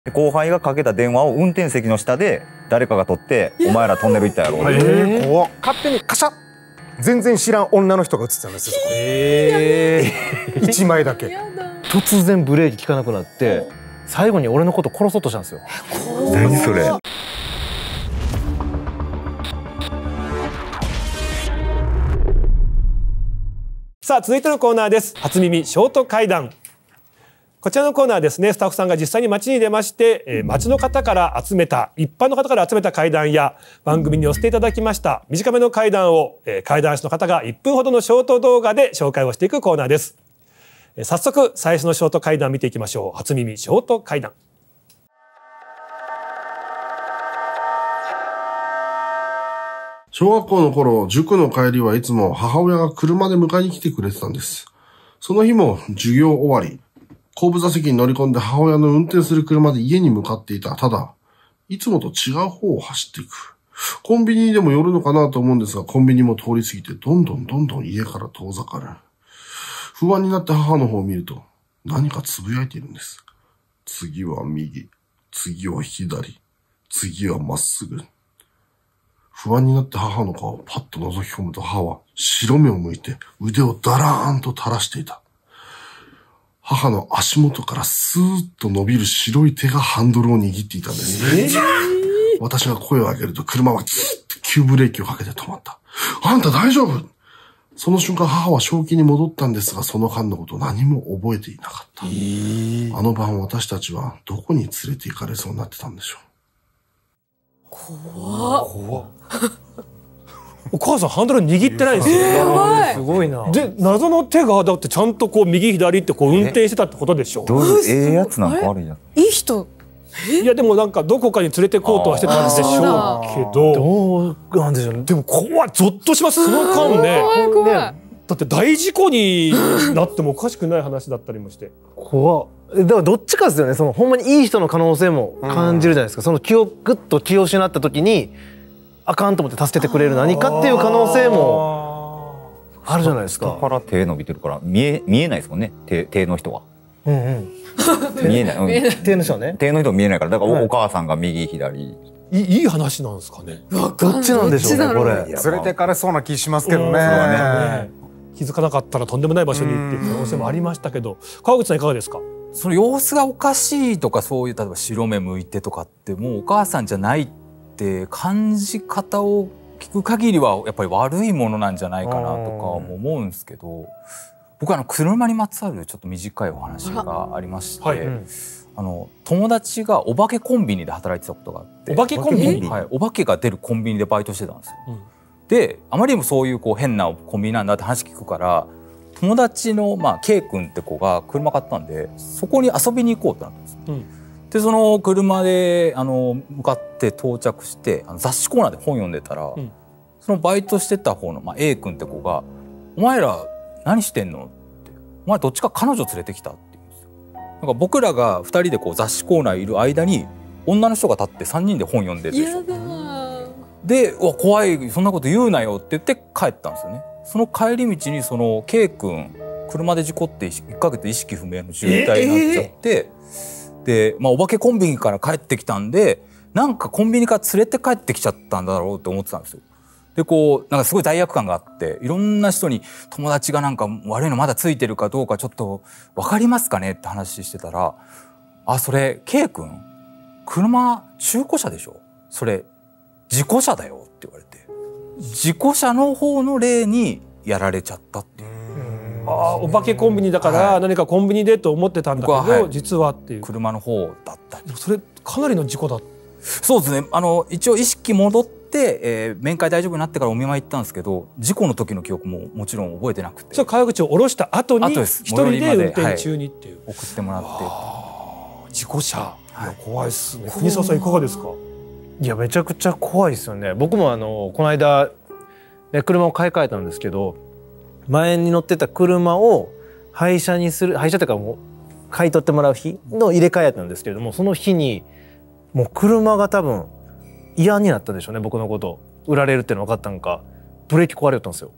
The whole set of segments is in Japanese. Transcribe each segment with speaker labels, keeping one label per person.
Speaker 1: 後輩がかけた電話を運転席の下で誰かが取って「お前らトンネル行ったやろ」
Speaker 2: 怖っ。勝手にカシャッ、全然知らん女の人が映ってたんですよ。1枚だけ。
Speaker 3: 突然ブレーキ効かなくなって最後に俺のこと殺そうとしたんですよ。
Speaker 1: 何それ。
Speaker 4: さあ続いてのコーナーです。初耳ショート怪談。こちらのコーナーですね、スタッフさんが実際に街に出まして、街の方から集めた、一般の方から集めた怪談や番組に寄せていただきました短めの怪談を、怪談師の方が1分ほどのショート動画で紹介をしていくコーナーです。早速最初のショート怪談見ていきましょう。初耳ショート怪談。
Speaker 5: 小学校の頃、塾の帰りはいつも母親が車で迎えに来てくれてたんです。その日も授業終わり、後部座席に乗り込んで母親の運転する車で家に向かっていた。ただ、いつもと違う方を走っていく。コンビニにでも寄るのかなと思うんですが、コンビニも通り過ぎてどんどん家から遠ざかる。不安になって母の方を見ると、何かつぶやいているんです。次は右、次は左、次はまっすぐ。不安になって母の顔をパッと覗き込むと、母は白目を向いて腕をだらーんと垂らしていた。母の足元からスーッと伸びる白い手がハンドルを握っていたんですね。私が声を上げると車はキーッと急ブレーキをかけて止まった。あんた大丈夫？その瞬間母は正気に戻ったんですが、その間のこと何も覚えていなかった。あの晩私たちはどこに連れて行かれそうになってたんでしょう。
Speaker 4: 怖っ。お母さんハンドル握ってないんですよ。
Speaker 3: すごいな。
Speaker 4: で謎の手がだってちゃんとこう右左ってこう運転してたってことでしょ。
Speaker 1: どういうやつなんか悪いやつ。
Speaker 6: いい人。
Speaker 4: いやでもなんかどこかに連れてこうとはしてたんでしょうけど。
Speaker 3: どうなんでしょうね。
Speaker 4: でも怖い、ゾッとします。その間ね。だって大事故になってもおかしくない話だったりもして。
Speaker 3: 怖っ。だからどっちかですよね。そのほんまにいい人の可能性も感じるじゃないですか。その気をグッと気を失った時にあかんと思って助けてくれる何かっていう可能性もあるじゃないですか。
Speaker 1: 下から手伸びてるから見えないですもんね。手の人は。見えない。
Speaker 3: 手の人はね。
Speaker 1: 手の人は見えないから、だからお母さんが右左。
Speaker 4: いい話なんですかね。
Speaker 3: どっちなんでしょうねこれ。
Speaker 2: 連れてかれそうな気しますけどね。
Speaker 4: 気づかなかったらとんでもない場所にっていう可能性もありましたけど、川口さんいかがですか。
Speaker 7: その様子がおかしいとか、そういう例えば白目向いてとかってもうお母さんじゃないって感じ方を聞く限りはやっぱり悪いものなんじゃないかなとかも思うんですけど、僕は車にまつわるちょっと短いお話がありまして、友達がお化けコンビニで働いてたことがあって。
Speaker 4: お化けコンビニ？
Speaker 7: はい、お化けが出るコンビニでバイトしてたんですよ。であまりにもそういう変なコンビニなんだって話聞くから、友達のK 君って子が車買ったんでそこに遊びに行こうってなったんです。でその車で向かって到着して雑誌コーナーで本読んでたら、そのバイトしてた方のA 君って子が「お前ら何してんの?」って「お前どっちか彼女連れてきた?」って言うんですよ。なんか僕らが2人で雑誌コーナーいる間に女の人が立って3人で本読んでるでしょ。で「怖い、そんなこと言うなよ」って言って帰ったんですよね。その帰り道にその K 君車で事故って1ヶ月意識不明の重体になっちゃって、でお化けコンビニから帰ってきたんでなんかコンビニから連れて帰ってきちゃったんだろうって思ってたんですよ。でなんかすごい罪悪感があっていろんな人に友達がなんか悪いのまだついてるかどうかちょっと分かりますかねって話してたら「あ、それ K 君車中古車でしょ、それ事故車だよ」って言われて、事故車の方の例にやられちゃったっていう。
Speaker 4: お化けコンビニだから何かコンビニでと思ってたんだけど、実はっていう。
Speaker 7: 車の方だった。
Speaker 4: それかなりの事故だ。
Speaker 7: そうですね。一応意識戻って、面会大丈夫になってからお見舞い行ったんですけど、事故の時の記憶ももちろん覚えてなくて。
Speaker 4: それ川口を降ろした後に一人で運転中にっていう。
Speaker 7: 送ってもらって。
Speaker 4: 事故車。怖いっすね。国沢さんいかがですか。
Speaker 3: いやめちゃくちゃ怖いですよね。僕もこの間車を買い替えたんですけど、前に乗ってた車を廃車にする、廃車というかもう買い取ってもらう日の入れ替えやったんですけれども、その日にもう車が多分嫌になったんでしょうね。僕のこと売られるっての分かったんか、ブレーキ壊れたんですよ。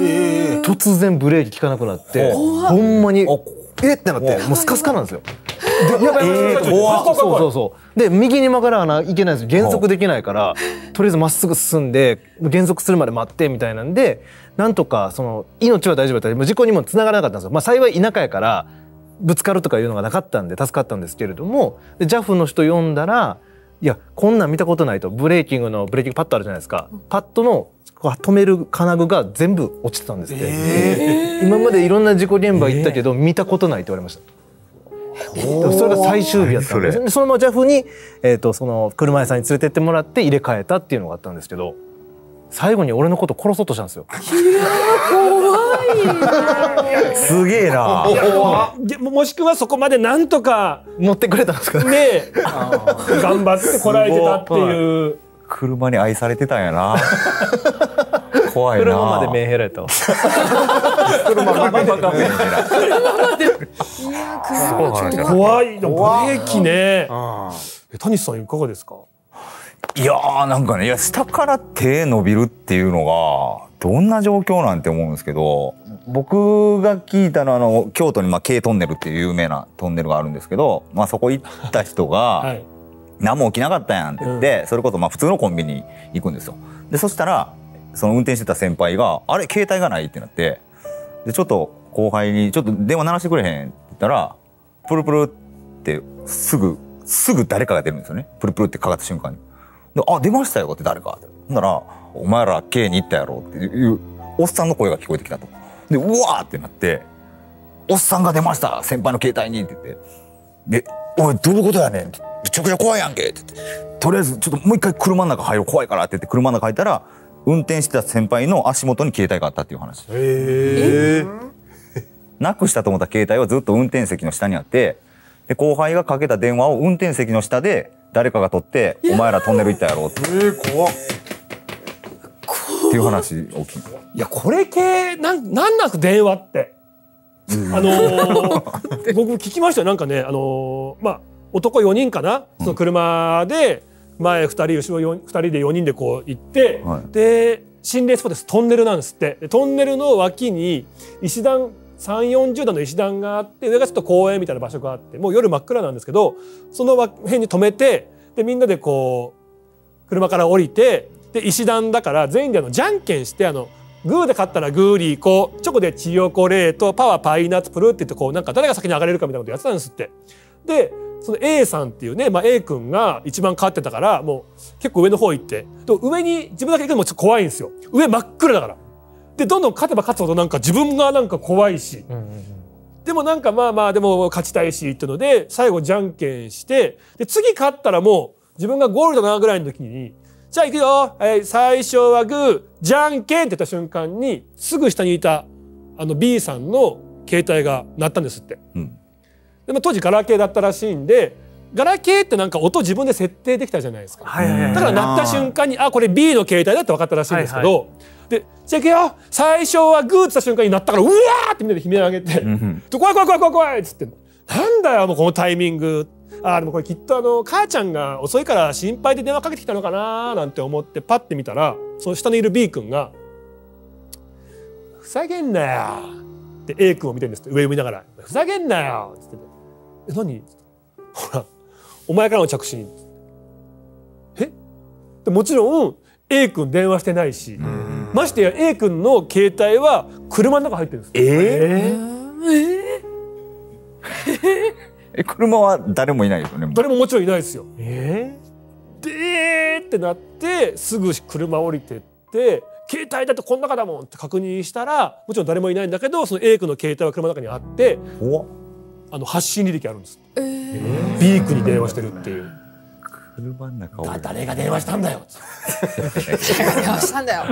Speaker 3: 突然ブレーキ効かなくなって、ほんまにってなってもうスカスカなんですよ。 やばい
Speaker 4: 怖い
Speaker 3: そうそうで右に曲がらないけないんですよ。減速できないからとりあえずまっすぐ進んで減速するまで待ってみたいなんで、なんとかその命は大丈夫だった。事故にも繋がらなかったんですよ。まあ幸い田舎やからぶつかるとかいうのがなかったんで助かったんですけれども、で JAF の人呼んだら、いやこんなん見たことないと、ブレーキングパッドあるじゃないですか、パッドの止める金具が全部落ちてたんですって、今までいろんな事故現場行ったけど見たことないって言われました。それが最終日やったんです。そのまま JAF に、その車屋さんに連れてってもらって入れ替えたっていうのがあったんですけど、最後に俺のこと殺そうとしたんですよ。
Speaker 1: すげえな。
Speaker 4: もしくはそこまでなんとか
Speaker 3: 乗ってくれたんですかね。
Speaker 4: ね頑張ってこらえてたっていう。
Speaker 1: 車に愛されてたんやな。怖いな。
Speaker 3: 車までメンヘラやったわ。
Speaker 1: 車まで。
Speaker 4: 怖いのブレーキね。谷さんいかがですか？
Speaker 1: いやーなんかね、いや下から手伸びるっていうのがどんな状況なんて思うんですけど、僕が聞いたのは京都にKトンネルっていう有名なトンネルがあるんですけど、そこ行った人が、はい、何も起きなかったやんって言って、それこそ普通のコンビニに行くんですよ。でそしたらその運転してた先輩があれ携帯がないってなって、でちょっと後輩にちょっと電話鳴らしてくれへんって言ったら、プルプルってすぐ誰かが出るんですよね。プルプルってかかった瞬間に。で出ましたよって誰かって。ほんならお前ら K に行ったやろっていうおっさんの声が聞こえてきたと。でうわーってなって、おっさんが出ました先輩の携帯にって言って、でおいどういうことやねんって、めちゃくちゃ怖いやんけって言って、とりあえずちょっともう一回車の中入ろう怖いからって言って車の中入ったら、運転してた先輩の足元に携帯があったっていう話。なくしたと思った携帯はずっと運転席の下にあって、で後輩がかけた電話を運転席の下で誰かが取って「お前らトンネル行ったやろ」って
Speaker 2: 怖っ
Speaker 1: っていう話大きい。
Speaker 4: いやこれ系なんなく電話って、僕聞きましたよ。なんかね男4人かな、その車で前2人後ろ2人で4人でこう行って、はい、で心霊スポットです。トンネルなんですって。でトンネルの脇に石段30-40段の石段があって、上がちょっと公園みたいな場所があって、もう夜真っ暗なんですけど、その辺に止めて、でみんなでこう車から降りて、で石段だから全員でじゃんけんして、グーで勝ったらグーリーコ、チョコでチヨコレート、パワーパイナッツプルって言って、こうなんか誰が先に上がれるかみたいなことやってたんですって。でその A さんっていうね、A 君が一番勝ってたから、もう結構上の方行って、で上に自分だけ行くのもちょっと怖いんですよ。上真っ暗だから。でどんどん勝てば勝つほどなんか自分がなんか怖いし、でもなんかでも勝ちたいしっていうので最後じゃんけんして、で次勝ったらもう自分がゴールドなぐらいの時に「じゃあ行くよ、最初はグーじゃんけん」って言った瞬間にすぐ下にいたB さんの携帯が鳴ったんですって。でも当時ガラケーだったらしいんで、ガラケーってなんか音自分で設定できたじゃないですか。だから鳴った瞬間にこれ B の携帯だって分かったらしいんですけど、でじゃあ行くよ最初はグーって言った瞬間に鳴ったからうわーってみんなで悲鳴上げて「怖い怖い怖い怖い怖い」っつって「なんだよもうこのタイミング」でもこれきっと母ちゃんが遅いから心配で電話かけてきたのかななんて思ってパッて見たら、その下にいる B 君が「ふざけんなよ」って A 君を見てるんですって、上を見ながら「ふざけんなよ」っつって「何？ほらお前からの着信」でもちろん A 君電話してないし、ましてや A 君の携帯は車の中入ってるん
Speaker 1: です。車は誰もいないですよね。
Speaker 4: 誰ももちろんいないですよ。でってなってすぐ車降りてって携帯だってこの中だもんって確認したら、もちろん誰もいないんだけどその A 君の携帯は車の中にあって発信履歴あるんです。B 君に電話してるっていう。
Speaker 1: 車の中を
Speaker 4: 誰が電話したんだよ。
Speaker 6: 電話したんだよ。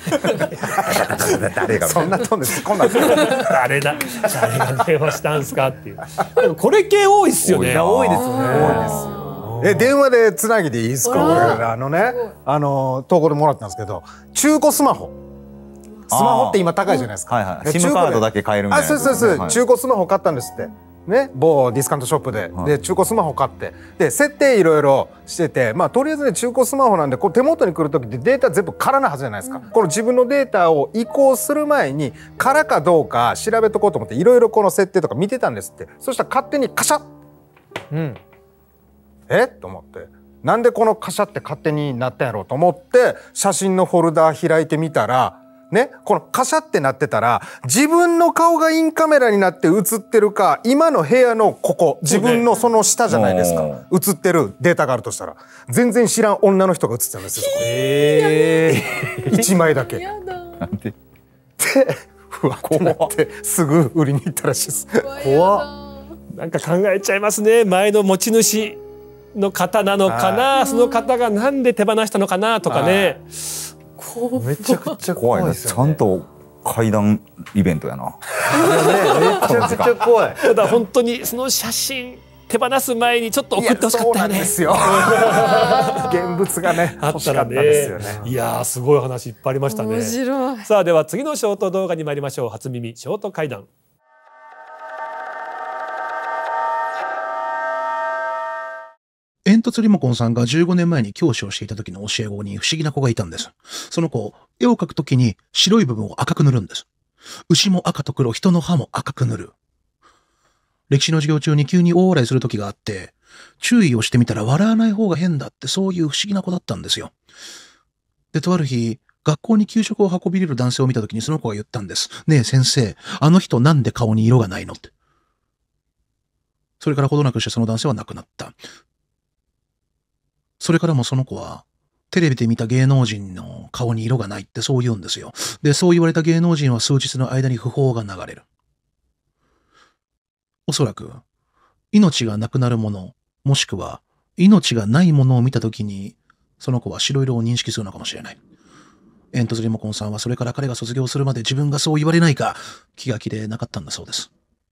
Speaker 1: 誰が
Speaker 2: そんなトーンで突っ込んだんですか。
Speaker 4: 誰が電話したんすかっていう。でもこれ系多いっすよね。
Speaker 3: 多いですよ
Speaker 2: ね。電話でつなぎでいいですか。投稿でもらったんですけど、中古スマホって今高いじゃないですか。
Speaker 1: SIM カードだけ買えるみたいな。
Speaker 2: そう中古スマホ買ったんですってね、某ディスカウントショップで、で中古スマホ買って、で設定いろいろしてて、とりあえずね中古スマホなんでこう手元に来る時ってデータ全部空なはずじゃないですか。この自分のデータを移行する前に空かどうか調べとこうと思っていろいろこの設定とか見てたんですって。そしたら勝手にカシャッと思って、なんでこのカシャって勝手になったんやろうと思って写真のフォルダー開いてみたらね、このカシャってなってたら自分の顔がインカメラになって映ってるか、今の部屋のここ自分のその下じゃないですか、映ってるデータがあるとしたら全然知らん女の人が映ってたんですよ。1枚だけ。
Speaker 1: なんで
Speaker 2: でふわってなってすぐ売りに行ったらしいです。
Speaker 3: 怖っ。
Speaker 4: なんか考えちゃいますね。前の持ち主の方なのかな、その方がなんで手放したのかなとかね。
Speaker 3: めちゃくちゃ
Speaker 1: 怖いな。ち
Speaker 3: 怖いですよね。
Speaker 1: ゃんと怪談イベントやな。
Speaker 3: めちゃくちゃ怖い。
Speaker 4: ただ本当にその写真手放す前にちょっと送ってほしかったよね。
Speaker 2: ですよ。現物がね
Speaker 4: あったら
Speaker 2: 欲しかったですよ
Speaker 4: ね
Speaker 2: ね。
Speaker 4: いやーすごい話いっぱいありましたね。
Speaker 6: 面白い。
Speaker 4: さあでは次のショート動画に参りましょう。初耳ショート怪談。
Speaker 8: 煙突リモコンさんが15年前に教師をしていた時の教え子に不思議な子がいたんです。その子、絵を描くときに白い部分を赤く塗るんです。牛も赤と黒、人の歯も赤く塗る。歴史の授業中に急に大笑いする時があって、注意をしてみたら笑わない方が変だって、そういう不思議な子だったんですよ。で、とある日、学校に給食を運び入れる男性を見た時にその子が言ったんです。ねえ先生、あの人なんで顔に色がないのって。それからほどなくしてその男性は亡くなった。それからもその子は、テレビで見た芸能人の顔に色がないってそう言うんですよ。で、そう言われた芸能人は数日の間に訃報が流れる。おそらく、命がなくなるもの、もしくは、命がないものを見たときに、その子は白色を認識するのかもしれない。煙突リモコンさんはそれから彼が卒業するまで自分がそう言われないか、気が気でなかったんだそうです。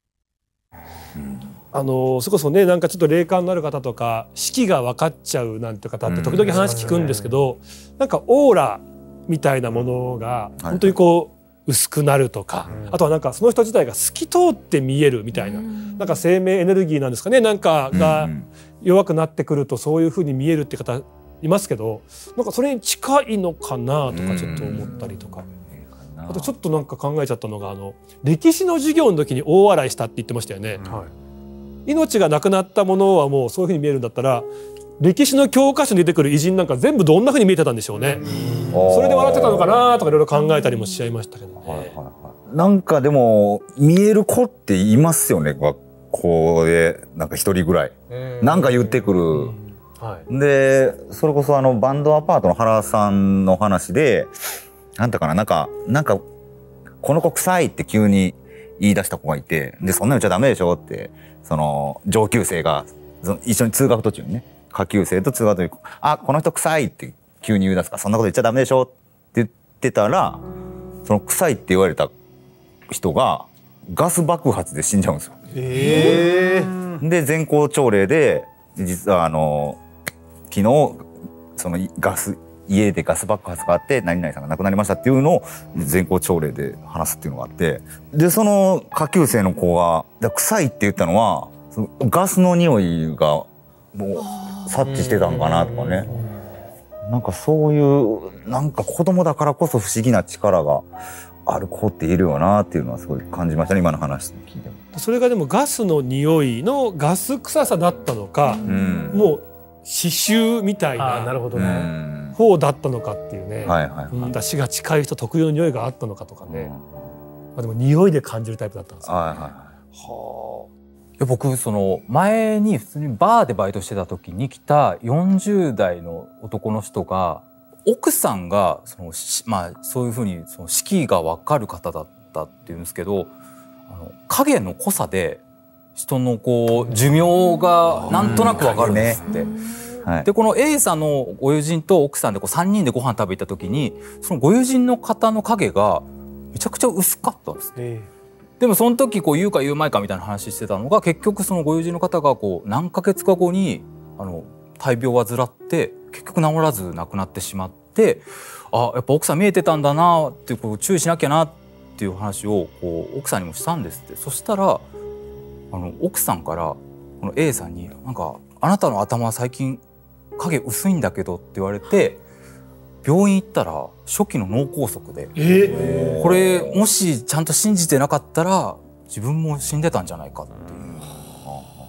Speaker 4: それこそね、なんかちょっと霊感のある方とか四季が分かっちゃうなんて方って時々話聞くんですけど、なんかオーラみたいなものが本当にこう薄くなるとか、あとはなんかその人自体が透き通って見えるみたいな、なんか生命エネルギーなんですかね、なんかが弱くなってくるとそういう風に見えるって方いますけど、なんかそれに近いのかなとかちょっと思ったりとか。あとちょっとなんか考えちゃったのが、歴史の授業の時に大笑いしたって言ってましたよね。命がなくなったものはもうそういうふうに見えるんだったら、歴史の教科書に出てくる偉人なんか全部どんなふうに見えてたんでしょうね。それで笑ってたのかなとかいろいろ考えたりもしちゃいましたけどね。
Speaker 1: なんかでも見える子っていますよね、学校で。なんか一人ぐらいなんか言ってくる。でそれこそバンドアパートの原さんの話で、なんだかな、なんかこの子臭いって急に言い出した子がいて、でそんなの言っちゃダメでしょって、その上級生が一緒に通学途中にね、下級生と通学途中に「あ、この人臭い」って急に言い出すから、そんなこと言っちゃダメでしょって言ってたら、その臭いって言われた人がガス爆発で死んじゃうんですよ。で全校朝礼で、実は昨日その家でガス爆発があって何々さんが亡くなりましたっていうのを全校朝礼で話すっていうのがあって、でその下級生の子が臭いって言ったのは、そのガスの匂いがもう察知してたんかなとかね。なんかそういうなんか子供だからこそ不思議な力がある子っているよなっていうのはすごい感じましたね、今の話聞いても。
Speaker 4: それがでもガスの匂いのガス臭さだったのか、もう刺繍みたいな方だったのかっていうね。死が近い人特有の匂いがあったのかとかね。でも匂いで感じるタイプだったんですよ。
Speaker 7: 僕その前に普通にバーでバイトしてた時に来た40代の男の人が、奥さんがそういうふうにその四季が分かる方だったっていうんですけど、影の濃さで人のこう寿命がなんとなく分かるんですって。でこの A さんのご友人と奥さんで3人でご飯食べ行った時に、そのご友人の方の影がめちゃくちゃ薄かったんです。でもその時言うか言うまいかみたいな話してたのが、結局そのご友人の方が何ヶ月か後に大病を患って結局治らず亡くなってしまって、あ、やっぱ奥さん見えてたんだなって注意しなきゃなっていう話を奥さんにもしたんですって。そしたら奥さんからこの A さんに「なんかあなたの頭は最近影薄いんだけど」って言われて、病院行ったら初期の脳梗塞で、これもしちゃんと信じてなかったら自分も死んでたんじゃないかっていう、ちょ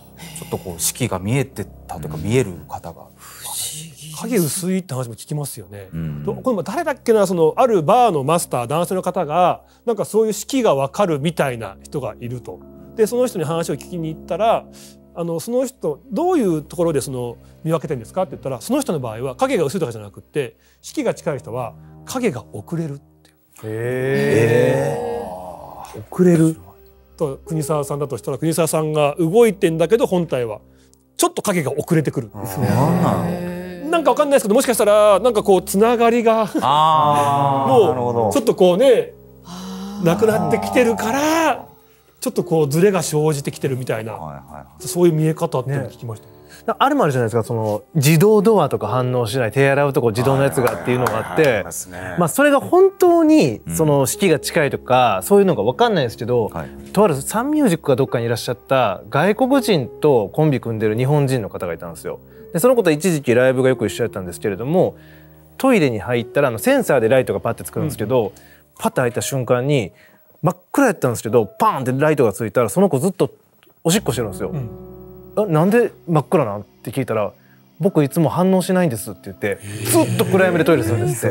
Speaker 7: ょっとこう式が見えてたというか見える方が
Speaker 4: 影薄いって話も聞きますよね。これも誰だっけな、そのあるバーのマスター男性の方がなんかそういう式が分かるみたいな人がいると。でその人に話を聞きに行ったらその人どういうところでその見分けてるんですかって言ったら、その人の場合は影が薄いとかじゃなくって式が近い人は影が遅れるっていう。
Speaker 3: 遅れる
Speaker 4: と国沢さんだとしたら国沢さんが動いてんだけど本体はちょっと影が遅れてくる。なんかわかんないですけど、もしかしたらなんかこうつながりがもうちょっとこうねなくなってきてるからちょっとこうズレが生じてきてるみたいな、そういう見え方って聞きました。
Speaker 3: あれもあるじゃないですか、その自動ドアとか反応しない、手洗うとこ自動のやつがっていうのがあって、まあそれが本当にその式が近いとかそういうのが分かんないですけど、とあるサンミュージックがどっかにいらっしゃった外国人とコンビ組んでる日本人の方がいたんですよ。でその子と一時期ライブがよく一緒やったんですけれども、トイレに入ったらセンサーでライトがパッてつくんですけど、パッて入った瞬間に真っ暗やったんですけど、パーンってライトがついたらその子ずっとおしっこしてるんですよ。なんで真っ暗なんって聞いたら、僕いつも反応しないんですって言ってずっと暗闇でトイレするんですって。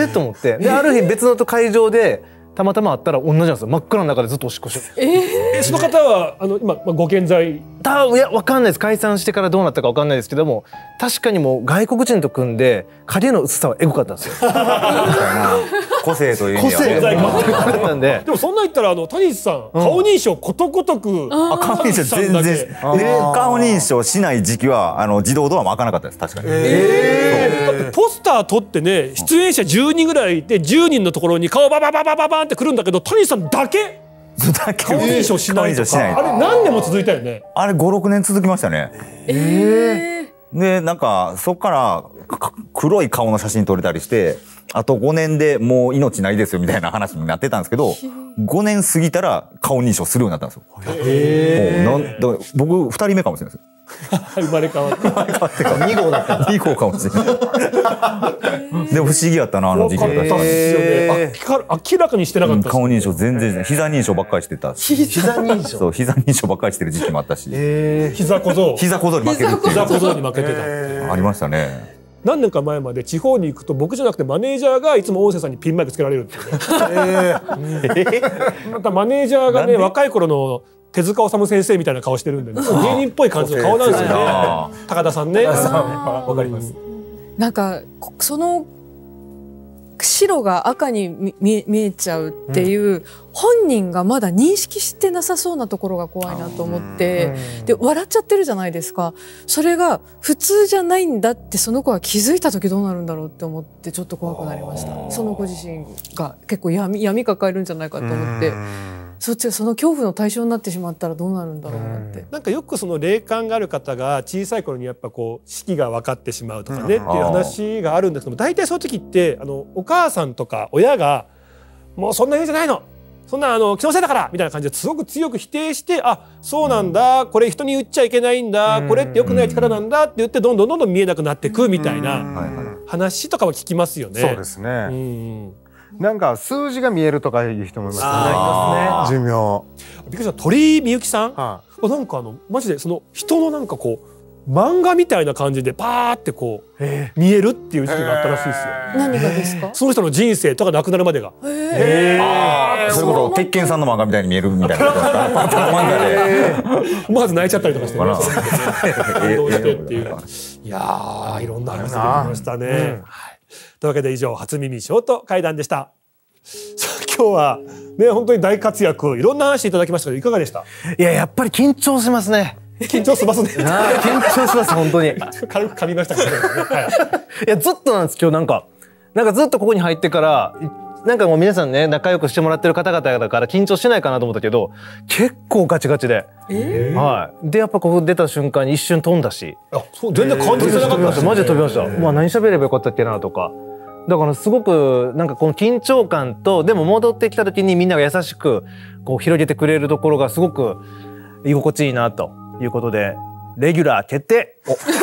Speaker 3: と思って、である日別の会場でたまたま会ったら同じなんですよ。真っ暗の中でずっとおしっこしてる。
Speaker 4: その方は今ご健在？
Speaker 3: いや分かんないです。解散してからどうなったか分かんないですけども、確かにもう外国人と組んで影の薄さはエゴかったんですよ。
Speaker 1: 個性という意味
Speaker 3: ではね。なんで。
Speaker 4: でもそんな言ったら谷さん顔認証ことごとく。
Speaker 1: 顔認証全然。顔認証しない時期は自動ドアも開かなかったです。確かに。
Speaker 4: だってポスター撮ってね、出演者10人ぐらいいて10人のところに顔ババババババンってくるんだけど、谷さんだけ顔認証しないとか、あれ何年も続いたよね。
Speaker 1: あれ5、6年続きましたね。でなんかそっから黒い顔の写真撮れたりして、あと5年でもう命ないですよみたいな話になってたんですけど、5年過ぎたら顔認証するようになったんですよ。僕2人目かもしれないです。
Speaker 4: 生まれ変わって
Speaker 3: 2号だった
Speaker 1: 2号かもしれない。でも不思議やったな、時期。
Speaker 4: 明らかにしてなかった。
Speaker 1: 顔認証全然、膝認証ばっかりしてたし。
Speaker 3: 膝認証。
Speaker 1: そう、膝認証ばっかりしてる時期もあったし。
Speaker 4: 膝小僧。
Speaker 1: 膝小僧に負けるっていう。
Speaker 4: 膝小僧に負けてた。
Speaker 1: ありましたね。
Speaker 4: 何年か前まで地方に行くと僕じゃなくてマネージャーがいつも音声さんにピンマイクつけられるっていうね。またマネージャーがね、若い頃の手塚治虫先生みたいな顔してるんで、ね、芸人っぽい感じの顔なんですよね。高田さんね。わかります。
Speaker 6: なんかその白が赤に見えちゃうっていう、本人がまだ認識してなさそうなところが怖いなと思って、で笑っちゃってるじゃないですか。それが普通じゃないんだってその子が気づいた時どうなるんだろうって思って、ちょっと怖くなりました。その子自身が結構闇抱えるんじゃないかと思って、その恐怖の対象になってしまったらどうなるんだろうなって。
Speaker 4: なんかよくその霊感がある方が小さい頃にやっぱこう式が分かってしまうとかねっていう話があるんですけども、大体そういう時ってお母さんとか親がもうそんな言うんじゃないの、そんな気のせいだからみたいな感じですごく強く否定して、あ、そうなんだ、これ人に言っちゃいけないんだ、これって良くない力なんだって言ってどんどん見えなくなっていくみたいな話とかは聞きますよね。
Speaker 2: そうですね。なんか数字が見えるとかいう人もいますね。寿命。
Speaker 4: びっくりした。鳥居みゆきさん。なんかマジでその人のなんかこう漫画みたいな感じでパーってこう見えるっていう時期があったらしいですよ。
Speaker 6: 何がですか？
Speaker 4: その人の人生とか亡くなるまでが。
Speaker 1: そういうこと、鉄拳さんの漫画みたいに見えるみたいなことですか？漫画で
Speaker 4: 思わず泣いちゃったりとかしてね。感動してっていう。いやー、いろんな話出てきましたね。というわけで以上、初耳ショート会談でした。今日はね、本当に大活躍、いろんな話いただきましたけどいかがでした？
Speaker 3: いや、やっぱり緊張しますね。
Speaker 4: 緊張しますね。
Speaker 3: 緊張します本当に。
Speaker 4: 軽く噛みましたけどね。
Speaker 3: いや、ずっとなんです。今日なんかずっとここに入ってからなんかもう皆さんね、仲良くしてもらってる方々だから緊張しないかなと思ったけど、結構ガチガチで、はい。でやっぱここ出た瞬間に一瞬飛んだし、
Speaker 4: そう全然感じてなかった。
Speaker 3: マジで飛びました。まあ何喋ればよかったっけなとか。だからすごくなんかこの緊張感と、でも戻ってきた時にみんなが優しくこう広げてくれるところがすごく居心地いいなということで、レギュラー決定。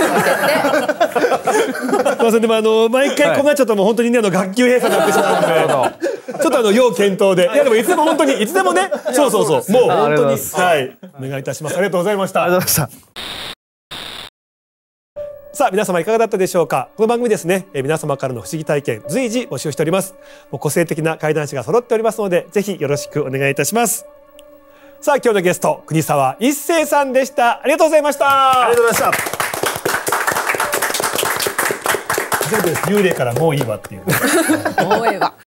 Speaker 4: でも毎回こうなっちゃったらもう本当にね、学級閉鎖になってしまうので、ちょっと要検討で。いやでもいつでも本当にいつでもね、そうもう本当にはいお願いいたします。ありがとうございました。
Speaker 3: ありがとうございました。
Speaker 4: さあ皆様いかがだったでしょうか。この番組ですね、皆様からの不思議体験随時募集しております。もう個性的な怪談師が揃っておりますので、ぜひよろしくお願いいたします。さあ今日のゲスト国沢一生さんでした。ありがとうございました。
Speaker 2: ありがとうございました。
Speaker 4: 全部です。幽霊からもういいわっていう。
Speaker 6: 思えば